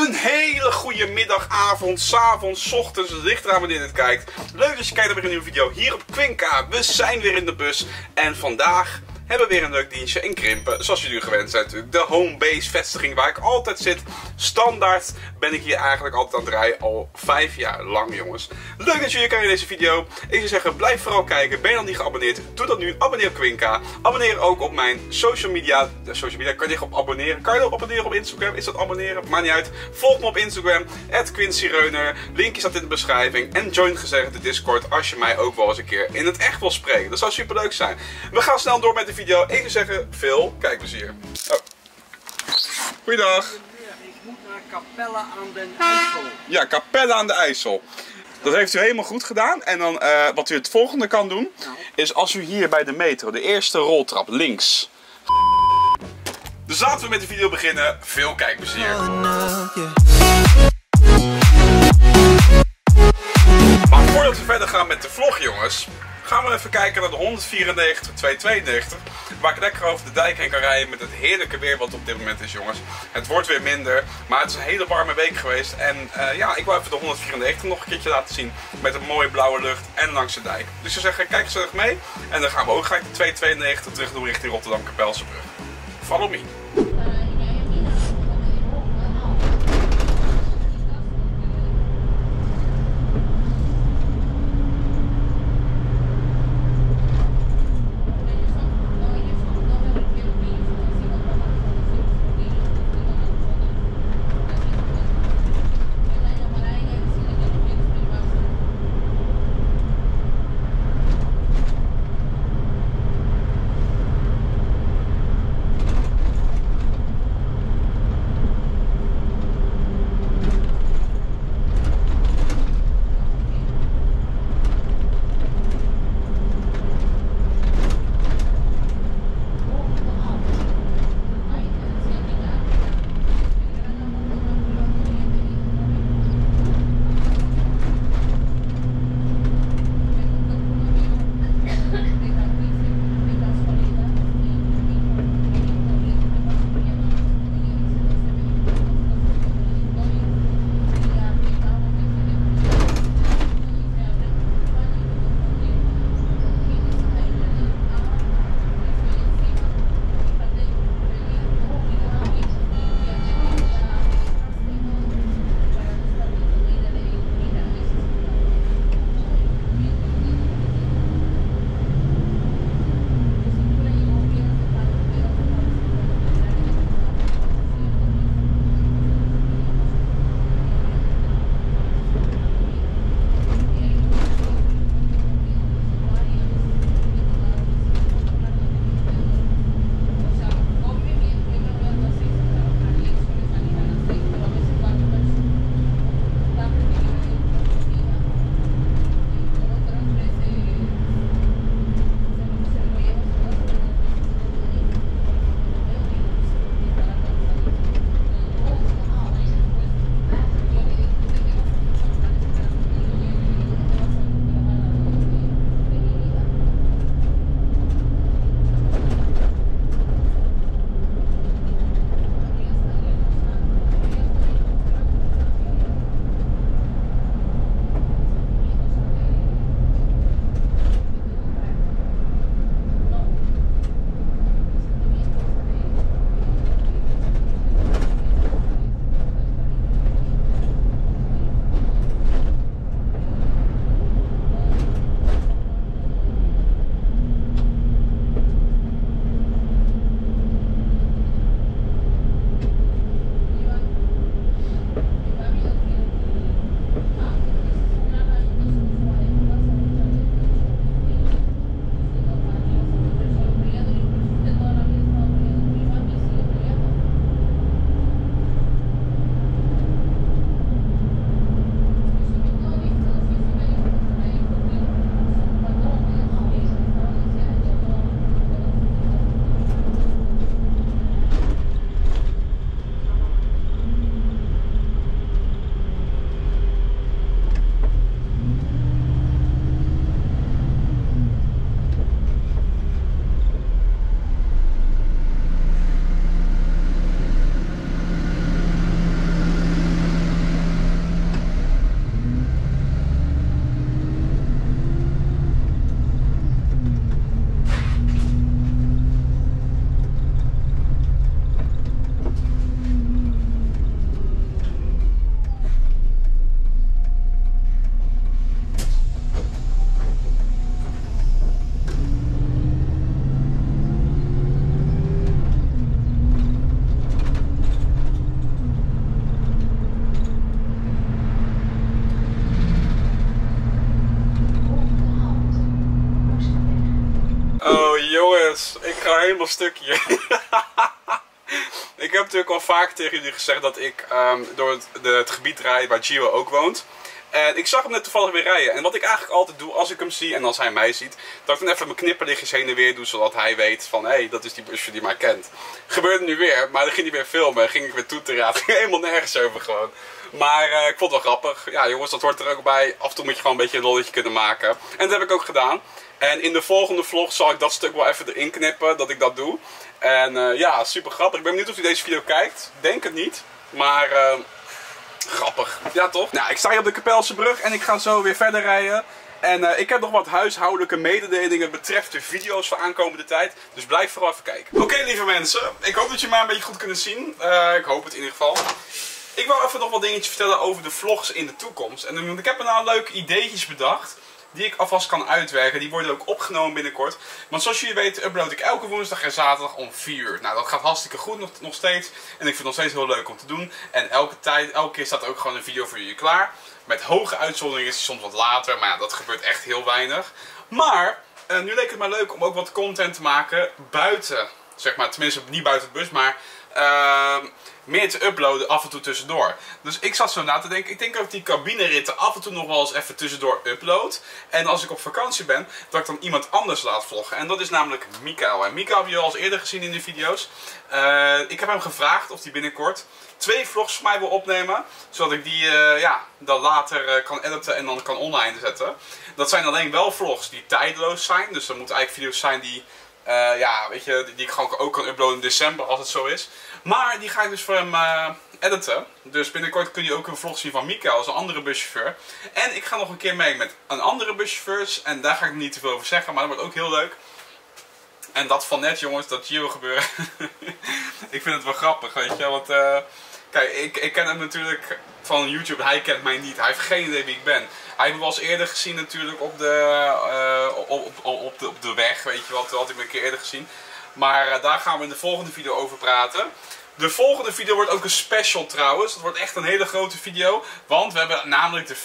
Een hele goede middag, avond, 's avonds, 's ochtends, het ligt eraan wanneer je het kijkt. Leuk dat je kijkt naar weer een nieuwe video hier op Quinca. We zijn weer in de bus en vandaag hebben we weer een leuk dienstje in Krimpen. Zoals jullie gewend zijn natuurlijk. De homebase vestiging waar ik altijd zit. Standaard ben ik hier eigenlijk altijd aan het rijden. Al 5 jaar lang, jongens. Leuk dat jullie kijken naar deze video. Ik zou zeggen, blijf vooral kijken. Ben je nog niet geabonneerd? Doe dat nu. Abonneer op Quinca. Abonneer ook op mijn social media. Social media kan je op abonneren. Kan je op abonneren op Instagram? Is dat abonneren? Maakt niet uit. Volg me op Instagram. @QuincyReuner. Linkje staat in de beschrijving. En join gezegd de Discord als je mij ook wel eens een keer in het echt wil spreken. Dat zou super leuk zijn. We gaan snel door met de video. Ik zou zeggen, veel kijkplezier. Oh. Goeiedag. Ik moet naar Capelle aan den IJssel. Ja, Capelle aan de IJssel. Dat heeft u helemaal goed gedaan. En dan wat u het volgende kan doen, is als u hier bij de metro, de eerste roltrap links. Dus laten we met de video beginnen. Veel kijkplezier. Maar voordat we verder gaan met de vlog, jongens, gaan we even kijken naar de 194 292. Waar ik lekker over de dijk heen kan rijden met het heerlijke weer wat op dit moment is, jongens. Het wordt weer minder, maar het is een hele warme week geweest. En ja, ik wou even de 194 nog een keertje laten zien met een mooie blauwe lucht en langs de dijk. Dus ik zou zeggen, kijk gezellig mee. En dan gaan we ook gelijk de 292 terug doen richting Rotterdam-Kapelsebrug. Follow me. jongens, ik ga helemaal stuk hier. Ik heb natuurlijk al vaak tegen jullie gezegd dat ik door het gebied rijd waar Gio ook woont. En ik zag hem net toevallig weer rijden. En wat ik eigenlijk altijd doe als ik hem zie en als hij mij ziet, dat ik dan even mijn knipperlichtjes heen en weer doe, zodat hij weet van hé, dat is die busje die mij kent. Gebeurde nu weer, maar dan ging hij weer filmen en ging ik weer toeteren. Ja, het ging helemaal nergens over gewoon. Maar ik vond het wel grappig. Ja jongens, dat hoort er ook bij. Af en toe moet je gewoon een beetje een lolletje kunnen maken. En dat heb ik ook gedaan. En in de volgende vlog zal ik dat stuk wel even erin knippen, dat ik dat doe. En ja, super grappig. Ik ben benieuwd of hij deze video kijkt. Denk het niet. Maar grappig. Ja toch? Nou, ik sta hier op de Kapelse brug en ik ga zo weer verder rijden. En ik heb nog wat huishoudelijke mededelingen betreft de video's voor aankomende tijd. Dus blijf vooral even kijken. Oké, lieve mensen. Ik hoop dat je mij een beetje goed kunnen zien. Ik hoop het in ieder geval. Ik wil even nog wat dingetjes vertellen over de vlogs in de toekomst. En ik heb er nou leuke ideetjes bedacht. Die ik alvast kan uitwerken. Die worden ook opgenomen binnenkort. Want zoals jullie weten upload ik elke woensdag en zaterdag om 4 uur. Nou, dat gaat hartstikke goed nog steeds. En ik vind het nog steeds heel leuk om te doen. En elke keer staat er ook gewoon een video voor jullie klaar. Met hoge uitzonderingen is die soms wat later. Maar ja, dat gebeurt echt heel weinig. Maar nu leek het mij leuk om ook wat content te maken buiten. Zeg maar, tenminste niet buiten de bus, maar meer te uploaden af en toe tussendoor. Dus ik zat zo na te denken. Ik denk dat ik die cabineritten af en toe nog wel eens even tussendoor upload. En als ik op vakantie ben, dat ik dan iemand anders laat vloggen. En dat is namelijk Mikael. En Mikael heb je al eens eerder gezien in de video's. Ik heb hem gevraagd of hij binnenkort 2 vlogs voor mij wil opnemen. Zodat ik die dan later kan editen en dan kan online zetten. Dat zijn alleen wel vlogs die tijdloos zijn. Dus dat moeten eigenlijk video's zijn die weet je, die ik gewoon ook kan uploaden in december als het zo is. Maar die ga ik dus voor hem editen. Dus binnenkort kun je ook een vlog zien van Mikael als een andere buschauffeur. En ik ga nog een keer mee met een andere buschauffeur. En daar ga ik niet te veel over zeggen, maar dat wordt ook heel leuk. En dat van net jongens, dat Gio gebeuren. Ik vind het wel grappig, weet je. Want kijk, ik ken hem natuurlijk van YouTube. Hij kent mij niet. Hij heeft geen idee wie ik ben. Hij heeft me wel eens eerder gezien natuurlijk op de weg, weet je wat. Dat had ik me een keer eerder gezien. Maar daar gaan we in de volgende video over praten. De volgende video wordt ook een special trouwens. Dat wordt echt een hele grote video. Want we hebben namelijk de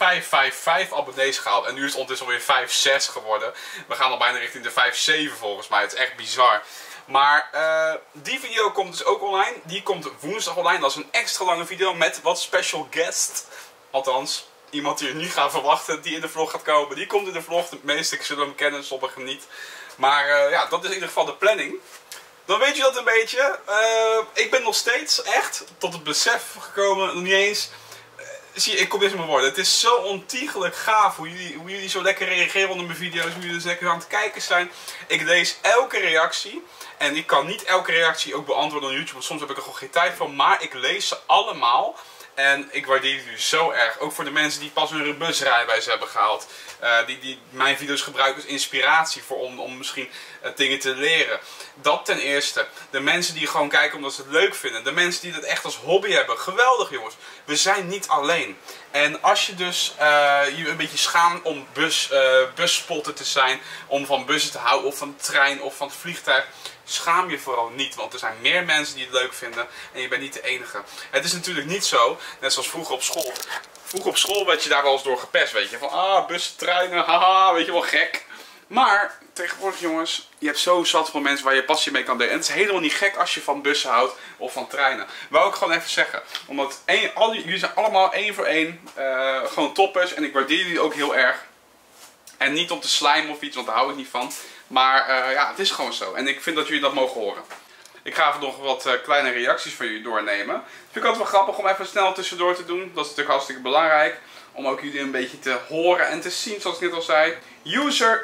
5555 abonnees gehaald. En nu is het ondertussen alweer 56 geworden. We gaan al bijna richting de 57 volgens mij. Het is echt bizar. Maar die video komt dus ook online. Die komt woensdag online. Dat is een extra lange video met wat special guest. Althans, iemand die je niet gaat verwachten die in de vlog gaat komen. Die komt in de vlog. De meesten zullen hem kennen, sommigen niet. Maar ja, dat is in ieder geval de planning. Dan weet je dat een beetje. Ik ben nog steeds echt tot het besef gekomen, nog niet eens. Zie je, ik kom eens in mijn woorden. Het is zo ontiegelijk gaaf hoe jullie zo lekker reageren onder mijn video's. Hoe jullie dus lekker aan het kijken zijn. Ik lees elke reactie. En ik kan niet elke reactie ook beantwoorden op YouTube. Want soms heb ik er gewoon geen tijd voor. Maar ik lees ze allemaal. En ik waardeer jullie zo erg. Ook voor de mensen die pas hun busrijbewijs hebben gehaald. Die mijn video's gebruiken als inspiratie voor om misschien dingen te leren. Dat ten eerste. De mensen die gewoon kijken omdat ze het leuk vinden. De mensen die dat echt als hobby hebben. Geweldig jongens. We zijn niet alleen. En als je dus je een beetje schaamt om busspotter te zijn. Om van bussen te houden of van de trein of van het vliegtuig. Schaam je vooral niet, want er zijn meer mensen die het leuk vinden en je bent niet de enige. Het is natuurlijk niet zo, net zoals vroeger op school. Vroeger op school werd je daar wel eens door gepest, weet je. Van bussen, treinen, haha, weet je wel, gek. Maar tegenwoordig jongens, je hebt zo zat van mensen waar je passie mee kan delen. En het is helemaal niet gek als je van bussen houdt of van treinen. Wou ik gewoon even zeggen. Omdat jullie zijn allemaal één voor één gewoon toppers en ik waardeer jullie ook heel erg. En niet om te slijmen of iets, want daar hou ik niet van. Maar ja, het is gewoon zo. En ik vind dat jullie dat mogen horen. Ik ga even nog wat kleine reacties van jullie doornemen. Dat vind ik altijd wel grappig om even snel tussendoor te doen. Dat is natuurlijk hartstikke belangrijk. Om ook jullie een beetje te horen en te zien, zoals ik net al zei. User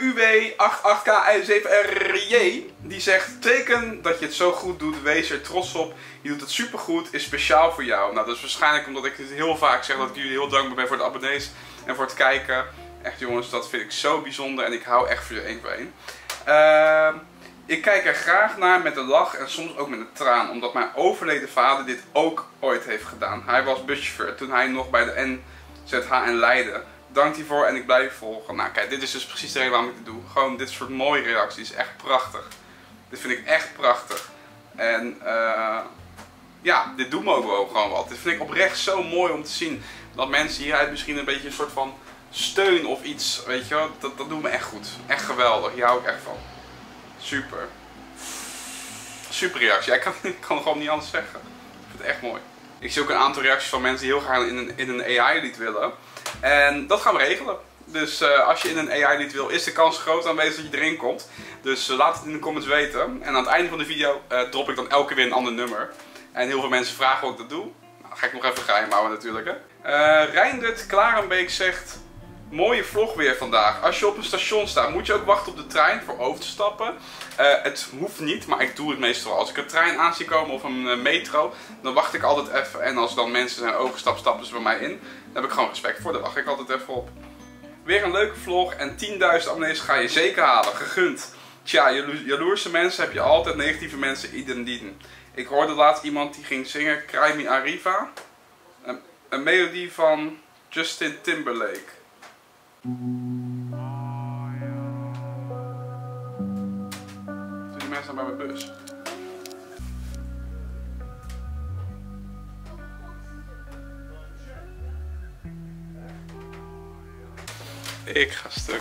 UW88K7RJ. Die zegt, teken dat je het zo goed doet. Wees er trots op. Je doet het supergoed. Is speciaal voor jou. Nou, dat is waarschijnlijk omdat ik het heel vaak zeg. Dat ik jullie heel dankbaar ben voor de abonnees. En voor het kijken. Echt jongens, dat vind ik zo bijzonder. En ik hou echt voor je één voor één. Ik kijk er graag naar met een lach en soms ook met een traan. Omdat mijn overleden vader dit ook ooit heeft gedaan. Hij was buschauffeur toen hij nog bij de NZHN leidde. Dank hiervoor en ik blijf volgen. Nou kijk, dit is dus precies de reden waarom ik dit doe. Gewoon dit soort mooie reacties. Echt prachtig. Dit vind ik echt prachtig. En ja, dit doet me ook wel gewoon wat. Dit vind ik oprecht zo mooi om te zien. Dat mensen hieruit misschien een beetje een soort van steun of iets, weet je wel. Dat doet me echt goed. Echt geweldig. Hier hou ik echt van. Super. Super reactie. Ja, ik kan het gewoon niet anders zeggen. Ik vind het echt mooi. Ik zie ook een aantal reacties van mensen die heel graag in een AI-lied willen. En dat gaan we regelen. Dus als je in een AI-lied wil, is de kans groot aanwezig dat je erin komt. Dus laat het in de comments weten. En aan het einde van de video drop ik dan elke keer weer een ander nummer. En heel veel mensen vragen hoe ik dat doe. Nou, dat ga ik nog even geheim houden natuurlijk. Hè. Reindert Klarenbeek zegt... Mooie vlog weer vandaag. Als je op een station staat, moet je ook wachten op de trein voor over te stappen. Het hoeft niet, maar ik doe het meestal. Als ik een trein aan zie komen of een metro, dan wacht ik altijd even. En als dan mensen zijn overgestapt, stappen ze bij mij in. Daar heb ik gewoon respect voor, daar wacht ik altijd even op. Weer een leuke vlog en 10.000 abonnees ga je zeker halen. Gegund. Tja, jaloerse mensen heb je altijd, negatieve mensen idem dien. Ik hoorde laatst iemand die ging zingen Cry Me Arriva. Een melodie van Justin Timberlake. Die mensen zijn bij mijn bus. Ik ga stuk.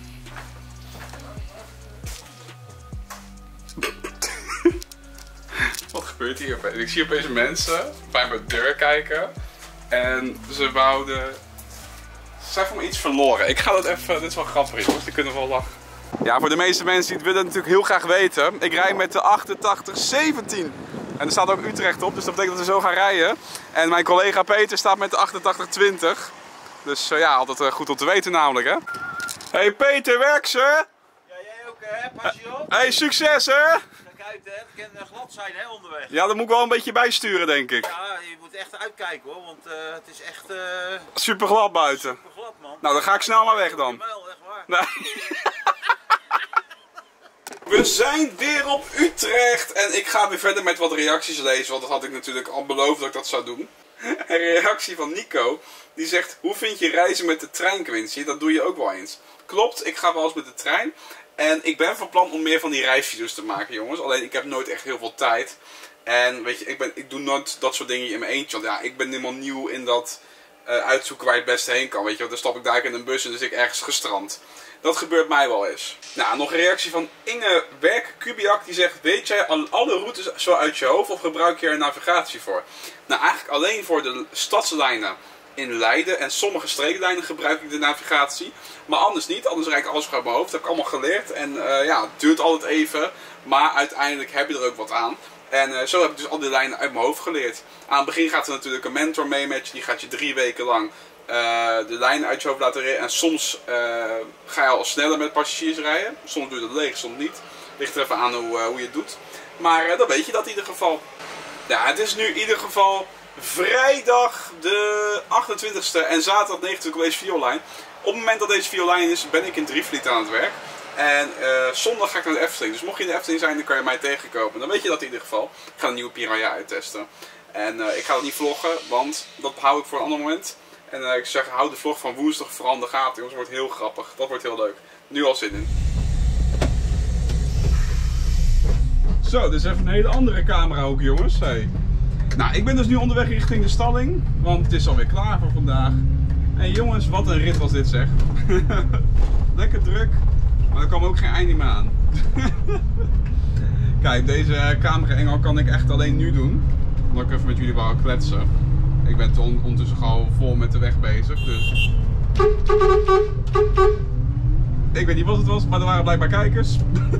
Wat gebeurt hier opeens? Ik zie opeens mensen bij mijn deur kijken. En ze wouden... Ze zijn van me iets verloren. Ik ga dat even... Dit is wel grappig, jongens. Die kunnen wel lachen. Ja, voor de meeste mensen die het willen natuurlijk heel graag weten. Ik rijd met de 8817. En er staat ook Utrecht op, dus dat betekent dat we zo gaan rijden. En mijn collega Peter staat met de 8820. Dus ja, altijd goed om te weten namelijk, hè. Hey Peter, werk ze? Ja, jij ook hè? Pas je op. Hey, succes hè? Kijk uit hè, het kan glad zijn hè, onderweg. Ja, daar moet ik wel een beetje bijsturen, denk ik. Ja, je moet echt uitkijken hoor, want het is echt... Super glad buiten. super glad man. Nou, dan ga ik snel maar weg dan. Mijl, echt waar. Nee. We zijn weer op Utrecht en ik ga weer verder met wat reacties lezen, want dat had ik natuurlijk al beloofd dat ik dat zou doen. Een reactie van Nico, die zegt: hoe vind je reizen met de trein, Quincy? Dat doe je ook wel eens. Klopt, ik ga wel eens met de trein. En ik ben van plan om meer van die reisvideo's te maken, jongens. Alleen ik heb nooit echt heel veel tijd. En weet je, ik doe nooit dat soort dingen in mijn eentje. Want ja, ik ben helemaal nieuw in dat uitzoeken waar je het beste heen kan. Weet je, dan stap ik daar in een bus en dan zit ik ergens gestrand. Dat gebeurt mij wel eens. Nou, nog een reactie van Inge Werk Kubiak. Die zegt: weet jij alle routes zo uit je hoofd of gebruik je er navigatie voor? Nou, eigenlijk alleen voor de stadslijnen in Leiden en sommige streeklijnen gebruik ik de navigatie. Maar anders niet, anders rijd ik alles uit mijn hoofd. Dat heb ik allemaal geleerd. En ja, het duurt altijd even. Maar uiteindelijk heb je er ook wat aan. En zo heb ik dus al die lijnen uit mijn hoofd geleerd. Aan het begin gaat er natuurlijk een mentor mee met je. Die gaat je 3 weken lang de lijnen uit je hoofd laten rijden. En soms ga je al sneller met passagiers rijden. Soms doe je dat leeg, soms niet. Ligt er even aan hoe je het doet. Maar dan weet je dat in ieder geval. Ja, het is nu in ieder geval vrijdag de 28e en zaterdag 29 op deze videolijn. Op het moment dat deze videolijn is, ben ik in Drievliet aan het werk. En zondag ga ik naar de Efteling. Dus mocht je in de Efteling zijn, dan kan je mij tegenkomen. Dan weet je dat in ieder geval. Ik ga een nieuwe Piranha uittesten. En ik ga het niet vloggen, want dat hou ik voor een ander moment. En ik zeg, hou de vlog van woensdag vooral in de gaten. Jongens, het wordt heel grappig. Dat wordt heel leuk. Nu al zin in. Zo, dit is even een hele andere camera ook, jongens. Hey. Nou, ik ben dus nu onderweg richting de stalling. Want het is alweer klaar voor vandaag. En jongens, wat een rit was dit, zeg. Lekker druk. Maar er kwam ook geen einde meer aan. Kijk, deze camera-engel kan ik echt alleen nu doen. Omdat ik even met jullie wou kletsen. Ik ben ondertussen gewoon vol met de weg bezig, dus... Ik weet niet wat het was, maar er waren blijkbaar kijkers.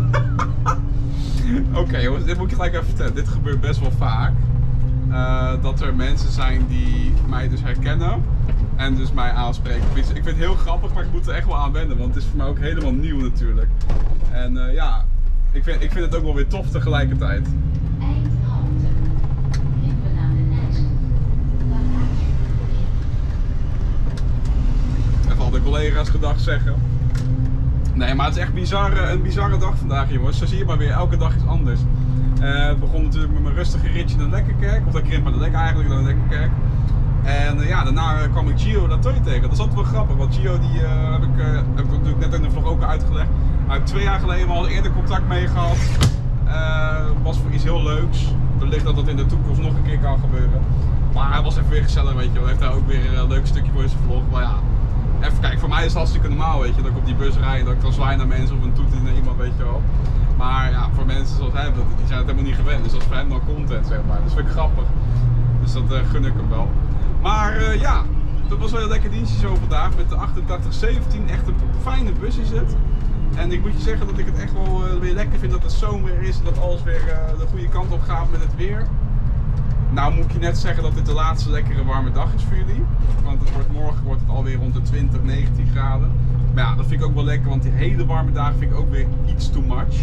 Oké, jongens, dit moet ik gelijk even vertellen. Dit gebeurt best wel vaak. Dat er mensen zijn die mij dus herkennen en dus mij aanspreken. Ik vind het heel grappig, maar ik moet er echt wel aan wennen, want het is voor mij ook helemaal nieuw natuurlijk. En ja, ik vind het ook wel weer tof tegelijkertijd. Even al de collega's gedag zeggen. Nee, maar het is echt een bizarre dag vandaag, jongens. Zo zie je maar weer, elke dag is anders. Het begon natuurlijk met mijn rustige ritje naar de Lekkerkerk. Of dat krimp maar de Lek eigenlijk, naar de Lekkerkerk. En ja, daarna kwam ik Gio Latoy tegen. Dat is altijd wel grappig, want Gio die heb ik natuurlijk net in de vlog ook uitgelegd. Maar ik heb 2 jaar geleden al eerder contact mee gehad. Was voor iets heel leuks. Wellicht dat dat in de toekomst nog een keer kan gebeuren. Maar hij was even weer gezellig, weet je wel. Heeft hij ook weer een leuk stukje voor zijn vlog. Maar ja, even kijken, voor mij is het hartstikke normaal, weet je. Dat ik op die bus rijd, dat ik kan zwaaien naar mensen of een toeter naar iemand, weet je wel. Maar ja, voor mensen zoals hem, die zijn het helemaal niet gewend. Dus dat is voor hem dan content, zeg maar. Dat vind ik grappig. Dus dat gun ik hem wel. Maar ja, dat was wel een lekker dienstje zo vandaag met de 8817. Echt een fijne bus is het. En ik moet je zeggen dat ik het echt wel weer lekker vind dat het zomer is. En dat alles weer de goede kant op gaat met het weer. Nou moet ik je net zeggen dat dit de laatste lekkere warme dag is voor jullie. Want morgen wordt het alweer rond de 20, 19 graden. Maar ja, dat vind ik ook wel lekker, want die hele warme dagen vind ik ook weer iets too much.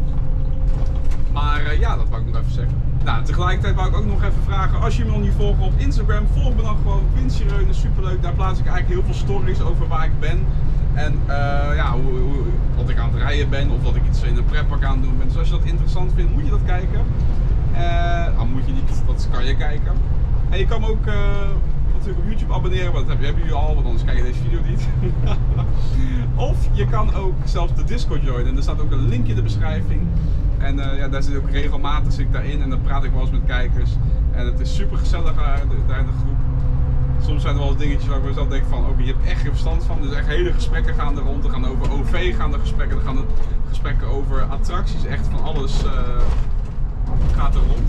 Maar ja, dat wou ik nog even zeggen. Nou, tegelijkertijd wou ik ook nog even vragen, als je me nog niet volgt op Instagram, volg me dan gewoon Quincy Reunen, superleuk. Daar plaats ik eigenlijk heel veel stories over waar ik ben. En ja, wat ik aan het rijden ben, of dat ik iets in een pretpark aan het doen ben. Dus als je dat interessant vindt, moet je dat kijken. Moet je niet, dat kan je kijken. En je kan me ook natuurlijk op YouTube abonneren, maar dat hebben jullie al, want anders kijk je deze video niet. Of je kan ook zelfs de Discord joinen. En er staat ook een linkje in de beschrijving. En ja, daar zit ook regelmatig zit ik daarin en dan praat ik wel eens met kijkers. En het is super gezellig daar in de groep. Soms zijn er wel eens dingetjes waar ik mezelf denk van, oké, je hebt echt geen verstand van. Dus echt hele gesprekken gaan er rond. Er gaan over OV gaan er gesprekken. Er gaan er gesprekken over attracties. Echt van alles gaat er rond.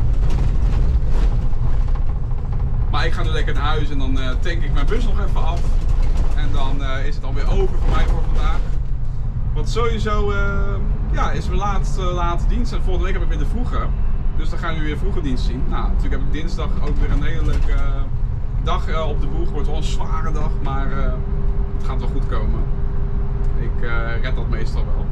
Maar ik ga nu lekker naar huis en dan tank ik mijn bus nog even af. En dan is het alweer over voor mij voor vandaag. Want sowieso ja, is mijn laatste dienst. En volgende week heb ik weer de vroege. Dus dan gaan we weer vroege dienst zien. Nou, natuurlijk heb ik dinsdag ook weer een hele leuke dag op de boeg. Het wordt wel een zware dag, maar het gaat wel goed komen. Ik red dat meestal wel.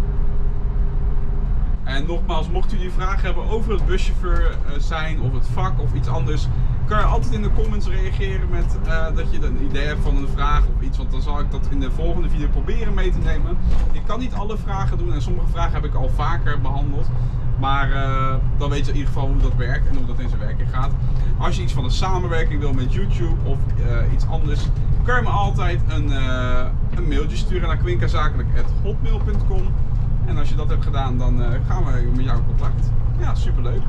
En nogmaals, mocht jullie vragen hebben over het buschauffeur zijn of het vak of iets anders, kan je altijd in de comments reageren met dat je een idee hebt van een vraag of iets. Want dan zal ik dat in de volgende video proberen mee te nemen. Ik kan niet alle vragen doen en sommige vragen heb ik al vaker behandeld. Maar dan weet je in ieder geval hoe dat werkt en hoe dat in zijn werking gaat. Als je iets van een samenwerking wil met YouTube of iets anders, kan je me altijd een mailtje sturen naar quinkazakelijk@hotmail.com. En als je dat hebt gedaan, dan gaan we met jou in contact. Ja, superleuk.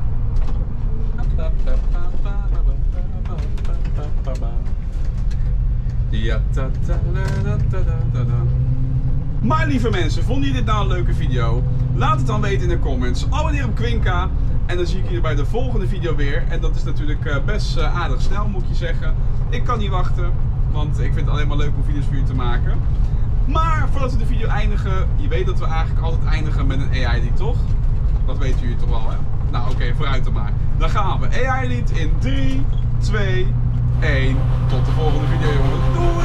Maar lieve mensen, vonden jullie dit nou een leuke video? Laat het dan weten in de comments. Abonneer op Quinka. En dan zie ik jullie bij de volgende video weer. En dat is natuurlijk best aardig snel, moet je zeggen. Ik kan niet wachten, want ik vind het alleen maar leuk om video's voor jullie te maken. Maar voordat we de video eindigen, je weet dat we eigenlijk altijd eindigen met een AI-lied, toch? Dat weten jullie toch wel, hè? Nou oké, vooruit dan maar. Dan gaan we. AI-lied in 3, 2, 1. Tot de volgende video, jongens. Doei!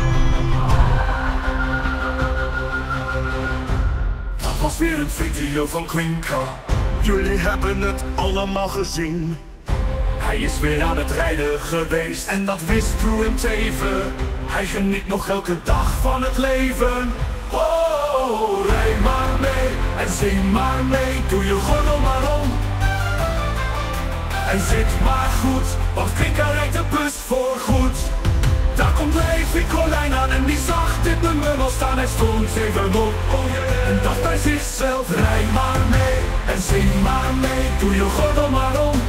Dat was weer een video van Quinka. Jullie hebben het allemaal gezien. Hij is weer aan het rijden geweest en dat wist Pruitt even. Hij geniet nog elke dag van het leven. Oh, rij maar mee en zing maar mee. Doe je gordel maar om. En zit maar goed, want Quinka rijdt de bus voor goed. Daar komt Levi Colijn aan en die zag dit nummer al staan. Hij stond even op en dacht bij zichzelf. Rij maar mee en zing maar mee. Doe je gordel maar om.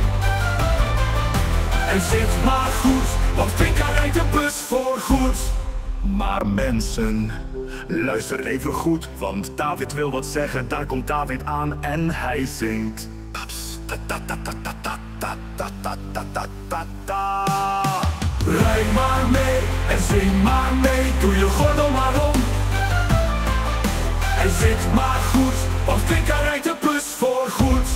En zit maar goed, want Quinka rijdt de bus voor goed. Maar mensen, luister even goed, want David wil wat zeggen. Daar komt David aan en hij zingt. Rij maar mee en zing maar mee. Doe je gordel maar om. En zit maar goed, want Quinka rijdt de bus voor goed.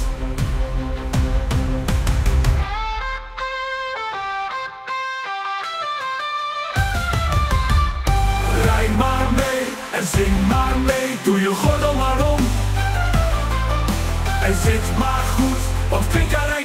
Rij maar mee en zing maar mee. Doe je gordel maar om. En zit maar goed, want Quinka rijdt